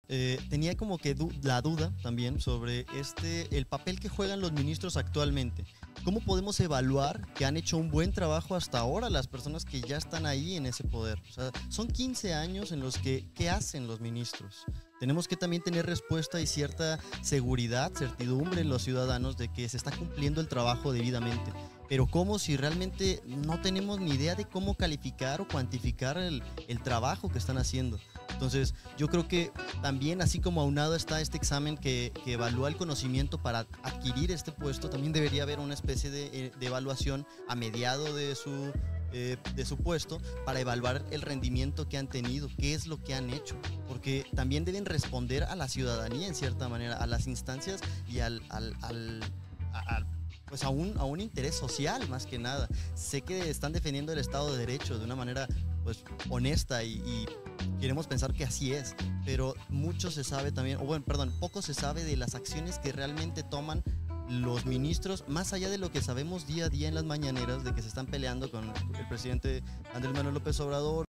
tenía como que la duda también sobre el papel que juegan los ministros actualmente. ¿Cómo podemos evaluar que han hecho un buen trabajo hasta ahora las personas que ya están ahí en ese poder? O sea, son 15 años en los que, ¿qué hacen los ministros? Tenemos que también tener respuesta y cierta seguridad, certidumbre en los ciudadanos de que se está cumpliendo el trabajo debidamente. Pero ¿cómo si realmente no tenemos ni idea de cómo calificar o cuantificar el trabajo que están haciendo? Entonces, yo creo que también, así como aunado está este examen que evalúa el conocimiento para adquirir este puesto, también debería haber una especie de evaluación a mediado de su puesto para evaluar el rendimiento que han tenido, qué es lo que han hecho, porque también deben responder a la ciudadanía en cierta manera, a las instancias y pues a un interés social más que nada. Sé que están defendiendo el Estado de Derecho de una manera pues honesta y queremos pensar que así es, pero mucho se sabe también, poco se sabe de las acciones que realmente toman los ministros, más allá de lo que sabemos día a día en las mañaneras, de que se están peleando con el presidente Andrés Manuel López Obrador.